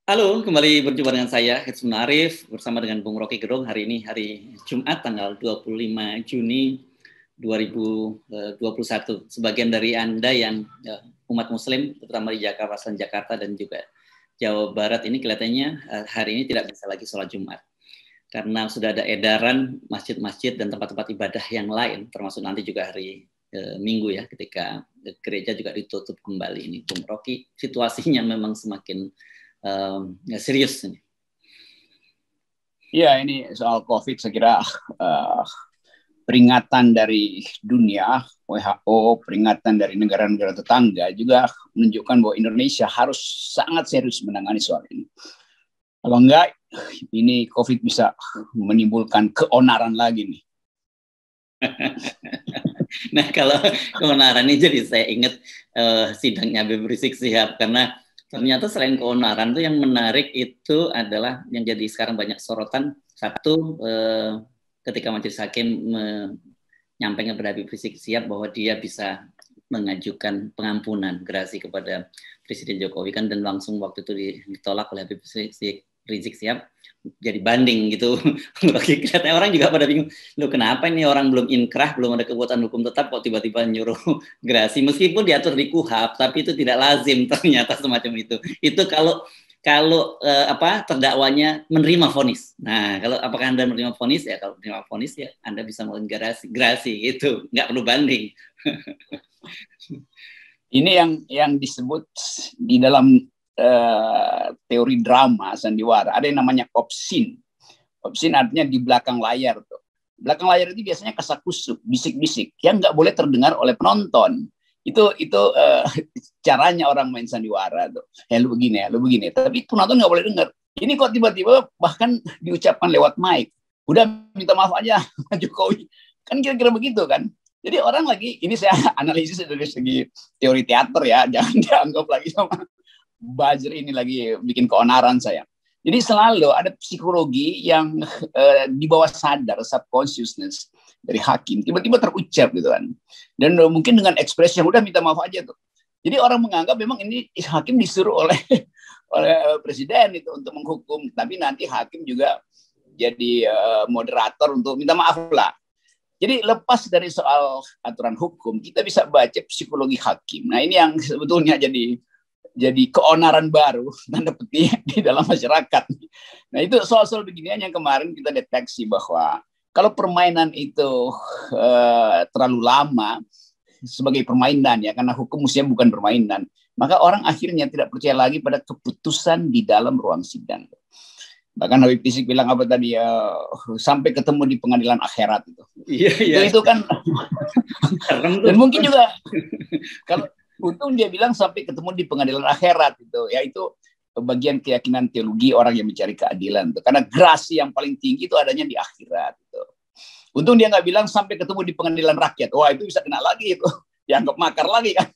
Halo, kembali berjumpa dengan saya, Hitsman Arif, bersama dengan Bung Rocky Gerung. Hari ini hari Jumat, tanggal 25 Juni 2021. Sebagian dari Anda yang umat Muslim, terutama di Jakarta dan juga Jawa Barat ini kelihatannya hari ini tidak bisa lagi sholat Jumat. Karena sudah ada edaran masjid-masjid dan tempat-tempat ibadah yang lain, termasuk nanti juga hari Minggu ya, ketika gereja juga ditutup kembali. Ini Bung Rocky, situasinya memang semakin serius ini. Ya, ini soal COVID saya kira peringatan dari dunia, WHO, peringatan dari negara-negara tetangga juga menunjukkan bahwa Indonesia harus sangat serius menangani soal ini. Kalau enggak, ini COVID bisa menimbulkan keonaran lagi nih. Nah, kalau keonaran ini jadi saya ingat sidangnya Habib Rizik Syihab, karena ternyata selain keonaran tuh yang menarik itu adalah yang jadi sekarang banyak sorotan. Satu, ketika majelis hakim menyampaikan kepada Habib Rizik Syihab bahwa dia bisa mengajukan pengampunan gerasi kepada Presiden Jokowi kan, dan langsung waktu itu ditolak oleh Habib Rizik Syihab, jadi banding gitu. Kelihatannya orang juga pada bingung, loh kenapa ini orang belum inkrah, belum ada kekuatan hukum tetap kok tiba-tiba nyuruh gerasi, meskipun diatur di KUHP, tapi itu tidak lazim ternyata semacam itu. Itu kalau terdakwanya menerima vonis. Nah, kalau apakah Anda menerima vonis ya, kalau menerima vonis ya Anda bisa melakukan gerasi gitu, nggak perlu banding. Ini yang disebut di dalam teori drama sandiwara, ada yang namanya opsin. Opsin artinya di belakang layar tuh. Belakang layar itu biasanya kasakusuk, bisik-bisik yang nggak boleh terdengar oleh penonton. Itu caranya orang main sandiwara tuh. Lu begini. Tapi penonton nggak boleh dengar. Ini kok tiba-tiba bahkan diucapkan lewat mic. Udah minta maaf aja Jokowi. Kan kira-kira begitu kan. Jadi orang lagi, ini saya analisis dari segi teori teater ya, jangan dianggap lagi sama buzzer ini lagi bikin keonaran saya. Jadi selalu ada psikologi yang di bawah sadar, subconsciousness dari hakim, tiba-tiba terucap gitu kan. Dan mungkin dengan ekspresi yang udah minta maaf aja tuh. Jadi orang menganggap memang ini hakim disuruh oleh presiden itu untuk menghukum, tapi nanti hakim juga jadi moderator untuk minta maaf lah. Jadi lepas dari soal aturan hukum, kita bisa baca psikologi hakim. Nah ini yang sebetulnya jadi keonaran baru tanda petik di dalam masyarakat. Nah itu soal-soal beginian yang kemarin kita deteksi bahwa kalau permainan itu terlalu lama sebagai permainan ya, karena hukum mestinya bukan permainan, maka orang akhirnya tidak percaya lagi pada keputusan di dalam ruang sidang. Bahkan Habib Rizik bilang apa tadi sampai ketemu di pengadilan akhirat itu. Iya. Itu kan dan mungkin juga kalau untung dia bilang sampai ketemu di pengadilan akhirat itu, yaitu bagian keyakinan teologi orang yang mencari keadilan itu. Karena gerasi yang paling tinggi itu adanya di akhirat itu. Untung dia nggak bilang sampai ketemu di pengadilan rakyat. Wah itu bisa kena lagi itu, dianggap makar lagi kan.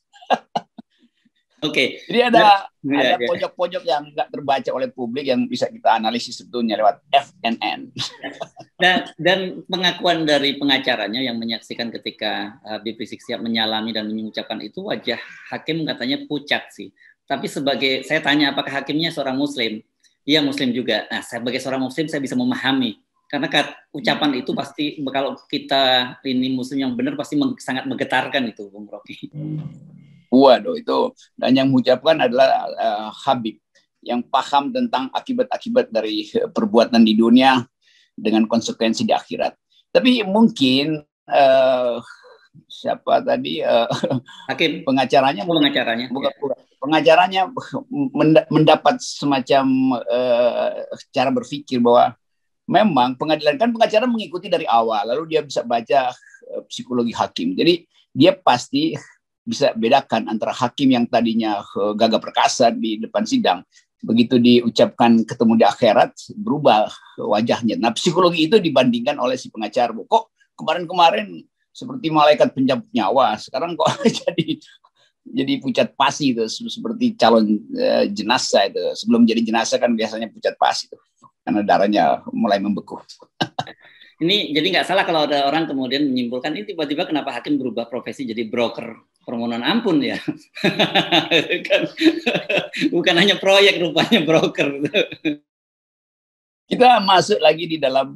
Oke. Jadi ada pojok-pojok yang nggak terbaca oleh publik yang bisa kita analisis sebetulnya lewat FNN. Dan pengakuan dari pengacaranya yang menyaksikan ketika Habib Rizik Syihab menyalami dan mengucapkan itu, wajah hakim katanya pucat sih. Tapi saya tanya apakah hakimnya seorang Muslim? Iya Muslim juga. Nah sebagai seorang Muslim saya bisa memahami. Karena ucapan itu pasti kalau kita ini Muslim yang benar pasti sangat menggetarkan itu, Bung Rocky. Waduh itu, dan yang mengucapkan adalah Habib yang paham tentang akibat-akibat dari perbuatan di dunia dengan konsekuensi di akhirat. Tapi mungkin siapa tadi hakim pengacaranya mendapat semacam cara berpikir bahwa memang pengadilan kan pengacara mengikuti dari awal, lalu dia bisa baca psikologi hakim. Jadi dia pasti bisa bedakan antara hakim yang tadinya gagah perkasa di depan sidang, begitu diucapkan ketemu di akhirat berubah wajahnya. Nah psikologi itu dibandingkan oleh si pengacara, kok kemarin seperti malaikat pencabut nyawa, sekarang kok jadi pucat pasi itu, seperti calon jenazah itu. Sebelum jadi jenazah kan biasanya pucat pasi itu karena darahnya mulai membeku. Ini jadi nggak salah kalau ada orang kemudian menyimpulkan ini tiba-tiba kenapa hakim berubah profesi jadi broker permohonan ampun ya. Kan bukan hanya proyek, rupanya broker. Kita masuk lagi di dalam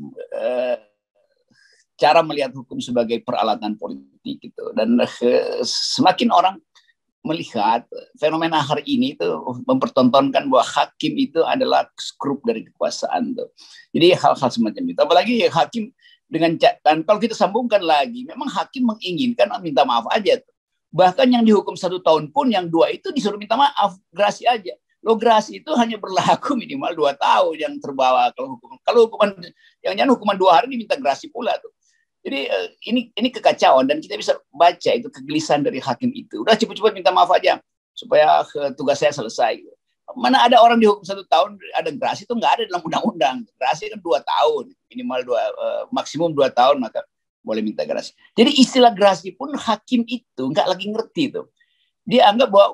cara melihat hukum sebagai peralatan politik gitu. Dan semakin orang melihat fenomena hari ini itu mempertontonkan bahwa hakim itu adalah skrup dari kekuasaan tuh. Jadi hal-hal semacam itu. Apalagi hakim dengan dan kalau kita sambungkan lagi, memang hakim menginginkan minta maaf aja tuh. Bahkan yang dihukum 1 tahun pun yang 2 itu disuruh minta maaf, gerasi aja. Lo gerasi itu hanya berlaku minimal 2 tahun yang terbawa kalau hukuman yang hukuman 2 hari diminta gerasi pula tuh. Jadi ini kekacauan dan kita bisa baca itu kegelisahan dari hakim itu. Udah cepat-cepat minta maaf aja supaya tugas saya selesai. Mana ada orang dihukum 1 tahun ada gerasi itu nggak ada dalam undang-undang. Gerasi kan 2 tahun minimal maksimum 2 tahun maka boleh minta gerasi. Jadi istilah gerasi pun hakim itu nggak lagi ngerti tuh. Dia anggap bahwa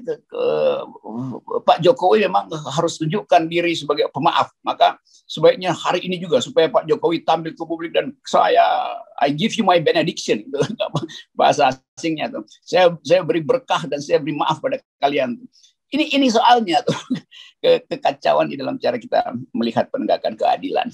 Pak Jokowi memang harus tunjukkan diri sebagai pemaaf. Maka sebaiknya hari ini juga supaya Pak Jokowi tampil ke publik dan I give you my benediction, bahasa asingnya tuh. Saya beri berkah dan saya beri maaf pada kalian. Ini soalnya tuh kekacauan di dalam cara kita melihat penegakan keadilan.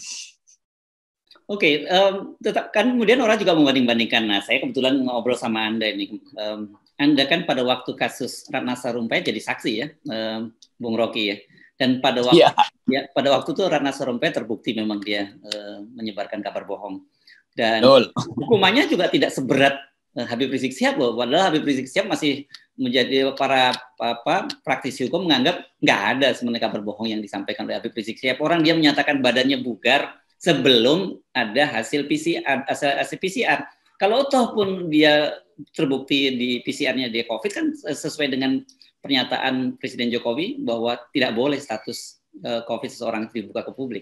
Oke, tetap kan kemudian orang juga membanding-bandingkan. Nah, saya kebetulan ngobrol sama Anda ini. Anda kan pada waktu kasus Ratna Sarumpait jadi saksi ya, Bung Rocky ya. Dan pada waktu itu Ratna Sarumpait terbukti memang dia menyebarkan kabar bohong. Dan hukumannya juga tidak seberat Habib Rizik Syihab loh. Padahal Habib Rizik Syihab masih menjadi para praktisi hukum menganggap nggak ada sebenarnya kabar bohong yang disampaikan oleh Habib Rizik Syihab. Orang dia menyatakan badannya bugar sebelum ada hasil PCR. Kalau toh pun dia terbukti di PCR-nya dia COVID kan sesuai dengan pernyataan Presiden Jokowi bahwa tidak boleh status COVID seseorang dibuka ke publik.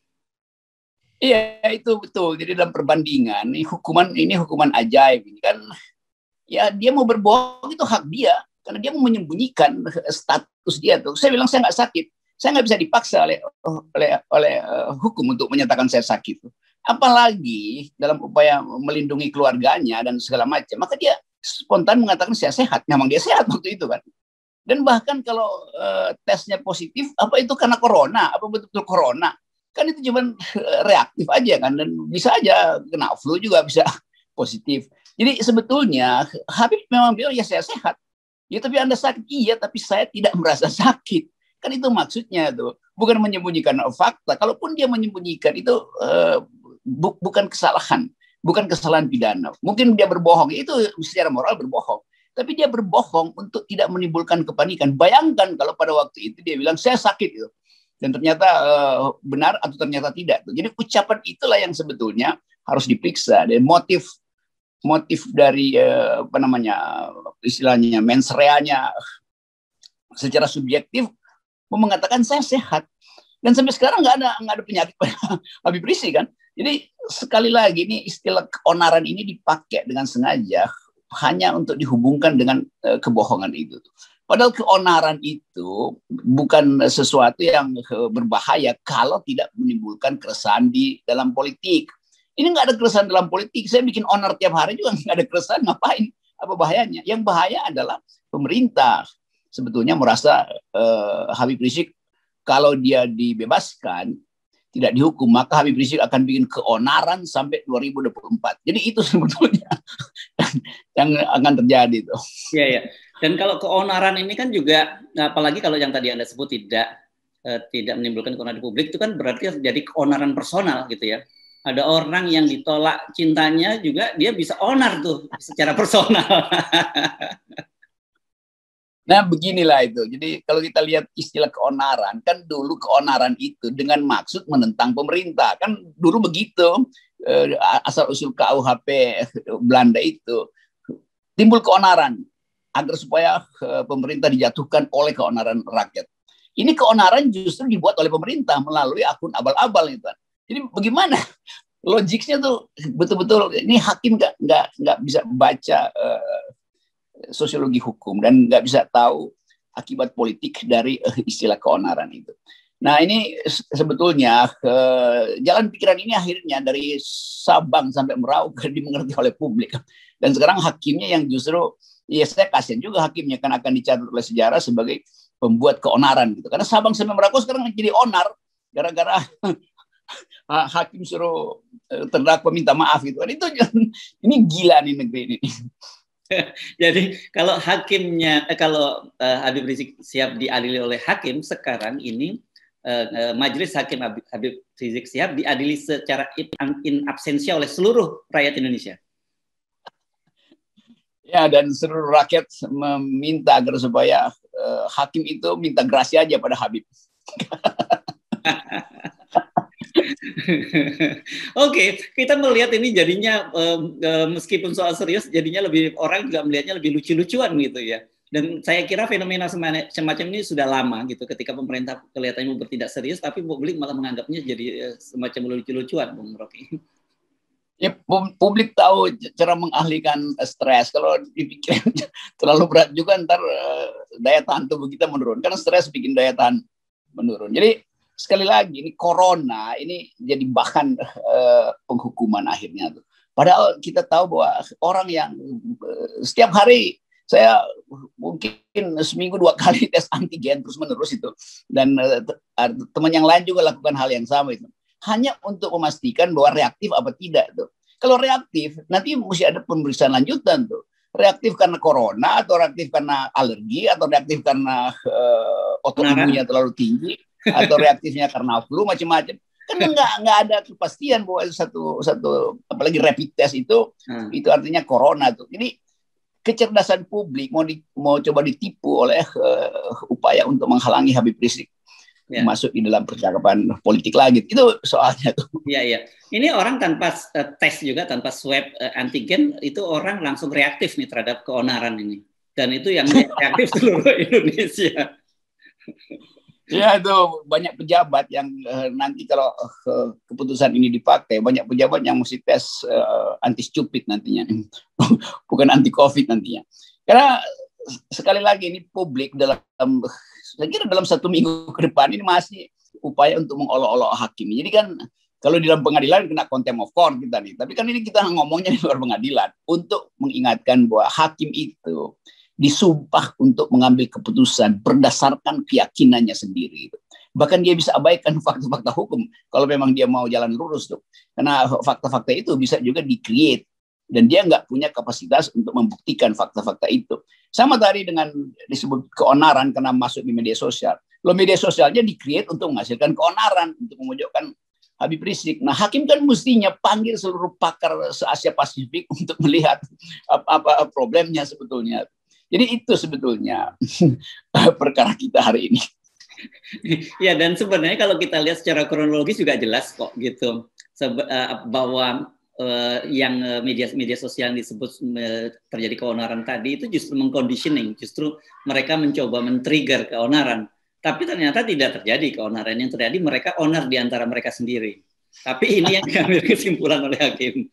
Iya, itu betul. Jadi dalam perbandingan ini hukuman ajaib ini kan ya dia mau berbohong itu hak dia karena dia mau menyembunyikan status dia tuh. Saya bilang saya nggak sakit. Saya nggak bisa dipaksa oleh hukum untuk menyatakan saya sakit. Apalagi dalam upaya melindungi keluarganya dan segala macam, maka dia spontan mengatakan saya sehat. Memang dia sehat waktu itu kan. Dan bahkan kalau tesnya positif, apa itu karena corona? Apa betul-betul corona? Kan itu cuma reaktif aja kan, dan bisa aja kena flu juga bisa positif. Jadi sebetulnya Habib memang bilang ya saya sehat. Ya tapi Anda sakit, iya tapi saya tidak merasa sakit. Kan itu maksudnya tuh, bukan menyembunyikan fakta. Kalaupun dia menyembunyikan itu bukan kesalahan pidana. Mungkin dia berbohong, itu secara moral berbohong. Tapi dia berbohong untuk tidak menimbulkan kepanikan. Bayangkan kalau pada waktu itu dia bilang saya sakit itu, dan ternyata benar atau ternyata tidak. Jadi ucapan itulah yang sebetulnya harus diperiksa. Dan motif dari istilahnya mens reanya secara subjektif mengatakan saya sehat, dan sampai sekarang nggak ada penyakit Habib Rizik kan. Jadi sekali lagi ini istilah keonaran ini dipakai dengan sengaja hanya untuk dihubungkan dengan kebohongan itu. Padahal keonaran itu bukan sesuatu yang berbahaya kalau tidak menimbulkan keresahan di dalam politik. Ini nggak ada keresahan dalam politik. Saya bikin onar tiap hari juga nggak ada keresahan, ngapain? Apa bahayanya? Yang bahaya adalah pemerintah sebetulnya merasa Habib Rizik kalau dia dibebaskan, tidak dihukum, maka Habib Rizik akan bikin keonaran sampai 2024. Jadi itu sebetulnya yang akan terjadi itu. Iya, ya. Dan kalau keonaran ini kan juga, apalagi kalau yang tadi Anda sebut tidak menimbulkan keonaran di publik, itu kan berarti terjadi keonaran personal gitu ya. Ada orang yang ditolak cintanya juga dia bisa onar tuh secara personal. Nah beginilah itu. Jadi kalau kita lihat istilah keonaran, kan dulu keonaran itu dengan maksud menentang pemerintah. Kan dulu begitu, asal-usul KUHP Belanda itu timbul keonaran agar supaya pemerintah dijatuhkan oleh keonaran rakyat. Ini keonaran justru dibuat oleh pemerintah melalui akun abal-abal itu. Jadi bagaimana logiknya tuh betul-betul ini hakim nggak bisa baca sosiologi hukum dan nggak bisa tahu akibat politik dari istilah keonaran itu. Nah ini sebetulnya jalan pikiran ini akhirnya dari Sabang sampai Merauke dimengerti oleh publik. Dan sekarang hakimnya yang justru, ya saya kasihan juga hakimnya kan akan dicatat oleh sejarah sebagai pembuat keonaran gitu. Karena Sabang sampai Merauke sekarang jadi onar gara-gara hakim suruh terdakwa minta maaf gitu. Itu ini gila nih negeri ini. Jadi kalau hakimnya, kalau Habib Rizik Sihab diadili oleh hakim sekarang ini, Majelis Hakim Habib Rizik Sihab diadili secara in absensia oleh seluruh rakyat Indonesia. Ya, dan seluruh rakyat meminta agar supaya hakim itu minta grasi aja pada Habib. Oke, kita melihat ini jadinya meskipun soal serius, jadinya lebih orang juga melihatnya lebih lucu-lucuan gitu ya. Dan saya kira fenomena semacam ini sudah lama gitu. Ketika pemerintah kelihatannya bertindak serius, tapi publik malah menganggapnya jadi semacam lucu-lucuan, Bung Rocky. Ya, publik tahu cara mengalihkan stres. Kalau dipikir terlalu berat juga, ntar daya tahan tubuh kita menurun. Karena stres bikin daya tahan menurun. Jadi sekali lagi ini corona ini jadi bahan penghukuman akhirnya tuh. Padahal kita tahu bahwa orang yang setiap hari, saya mungkin seminggu 2 kali tes antigen terus menerus itu, dan teman yang lain juga lakukan hal yang sama itu, hanya untuk memastikan bahwa reaktif apa tidak tuh. Kalau reaktif nanti mesti ada pemeriksaan lanjutan tuh, reaktif karena corona atau reaktif karena alergi atau reaktif karena otoimunnya terlalu tinggi atau reaktifnya karena flu, macam-macam. Kan nggak ada kepastian bahwa satu apalagi rapid test itu artinya corona tuh. Jadi kecerdasan publik mau coba ditipu oleh upaya untuk menghalangi Habib Rizik masuk di dalam percakapan politik lagi. Itu soalnya tuh. Iya. Ini orang tanpa tes juga, tanpa swab antigen, itu orang langsung reaktif nih terhadap keonaran ini. Dan itu yang reaktif seluruh Indonesia. Ya, itu banyak pejabat yang nanti kalau keputusan ini dipakai, banyak pejabat yang mesti tes anti stupid nantinya, bukan anti covid nantinya. Karena sekali lagi ini publik saya kira dalam 1 minggu ke depan ini masih upaya untuk mengolok-olok hakim. Jadi kan kalau di dalam pengadilan kena contempt of court kita nih, tapi kan ini kita ngomongnya di luar pengadilan untuk mengingatkan bahwa hakim itu disumpah untuk mengambil keputusan berdasarkan keyakinannya sendiri. Bahkan dia bisa abaikan fakta-fakta hukum kalau memang dia mau jalan lurus tuh. Karena fakta-fakta itu bisa juga di-create dan dia nggak punya kapasitas untuk membuktikan fakta-fakta itu. Sama tadi dengan disebut keonaran karena masuk di media sosial. Lo media sosialnya di-create untuk menghasilkan keonaran, untuk memojokkan Habib Rizik. Nah, hakim kan mestinya panggil seluruh pakar se-Asia Pasifik untuk melihat apa problemnya sebetulnya. Jadi itu sebetulnya perkara kita hari ini. Ya, dan sebenarnya kalau kita lihat secara kronologis juga jelas kok gitu, bahwa yang media sosial yang disebut terjadi keonaran tadi itu justru mengconditioning, justru mereka mencoba men-trigger keonaran. Tapi ternyata tidak terjadi keonaran, yang terjadi mereka onar di antara mereka sendiri. Tapi ini yang diambil kesimpulan oleh hakim.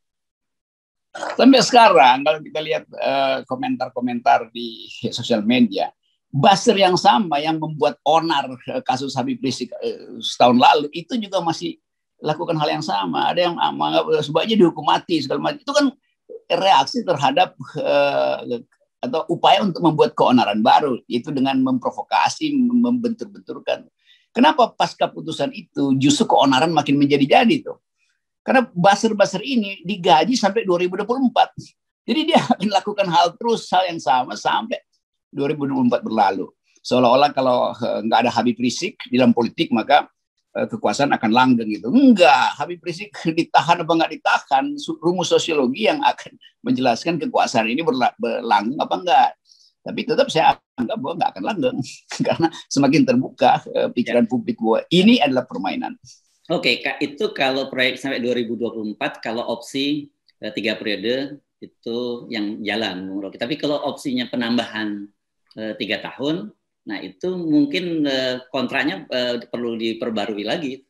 Sampai sekarang kalau kita lihat komentar-komentar di sosial media, buzzer yang sama yang membuat onar kasus Habib Rizik setahun lalu itu juga masih lakukan hal yang sama. Ada yang menganggap sebaiknya dihukum mati segala macam. Itu kan reaksi terhadap atau upaya untuk membuat keonaran baru, itu dengan memprovokasi, membentur-benturkan. Kenapa pasca putusan itu justru keonaran makin menjadi-jadi tuh? Karena buzzer-buzzer ini digaji sampai 2024. Jadi dia akan lakukan hal yang sama sampai 2024 berlalu. Seolah-olah kalau nggak ada Habib Rizik di dalam politik, maka kekuasaan akan langgeng gitu. Enggak, Habib Rizik ditahan apa nggak ditahan, rumus sosiologi yang akan menjelaskan kekuasaan ini berlanggeng apa enggak. Tapi tetap saya anggap bahwa nggak akan langgeng. Karena semakin terbuka pikiran publik bahwa ini adalah permainan. Oke, itu kalau proyek sampai 2024, kalau opsi 3 periode itu yang jalan, Bung Rocky. Tapi kalau opsinya penambahan 3 tahun, nah itu mungkin kontraknya perlu diperbarui lagi.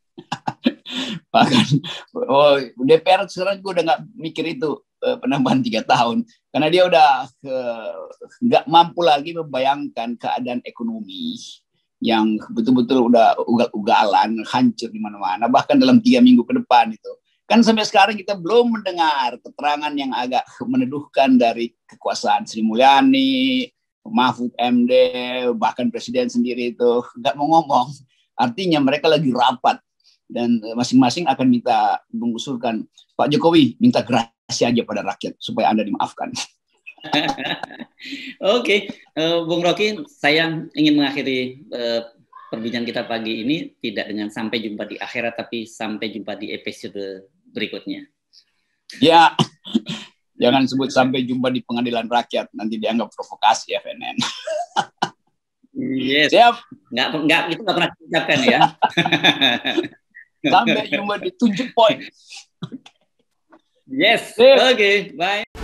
Bahkan DPR sekarang juga udah nggak mikir itu penambahan 3 tahun, karena dia udah nggak mampu lagi membayangkan keadaan ekonomi yang betul-betul udah ugal-ugalan, hancur di mana-mana, bahkan dalam 3 minggu ke depan itu. Kan sampai sekarang kita belum mendengar keterangan yang agak meneduhkan dari kekuasaan Sri Mulyani, Mahfud MD, bahkan Presiden sendiri itu nggak mau ngomong. Artinya mereka lagi rapat dan masing-masing akan minta mengusulkan, Pak Jokowi minta gerasi aja pada rakyat supaya Anda dimaafkan. Oke, Bung Rocky, saya ingin mengakhiri perbincangan kita pagi ini tidak dengan sampai jumpa di akhirat, tapi sampai jumpa di episode berikutnya. Ya, jangan sebut sampai jumpa di pengadilan rakyat, nanti dianggap provokasi FNN. Yes. Siap. Nggak, itu nggak pernah diucapkan ya. Sampai jumpa di 7 poin. Yes. Oke, bye.